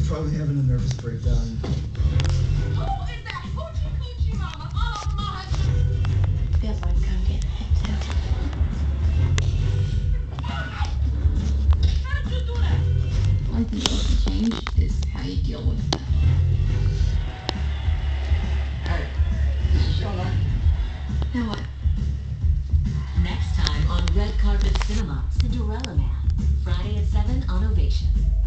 probably having a nervous breakdown. Who is that hoochie coochie mama all over my husband? Feels like I'm getting hit too. How did you do that? One thing that can change is how you deal with that. Hey, this is your line. Now what? Next time on Red Carpet Cinema, Cinderella Man. Friday at 7 on Ovation.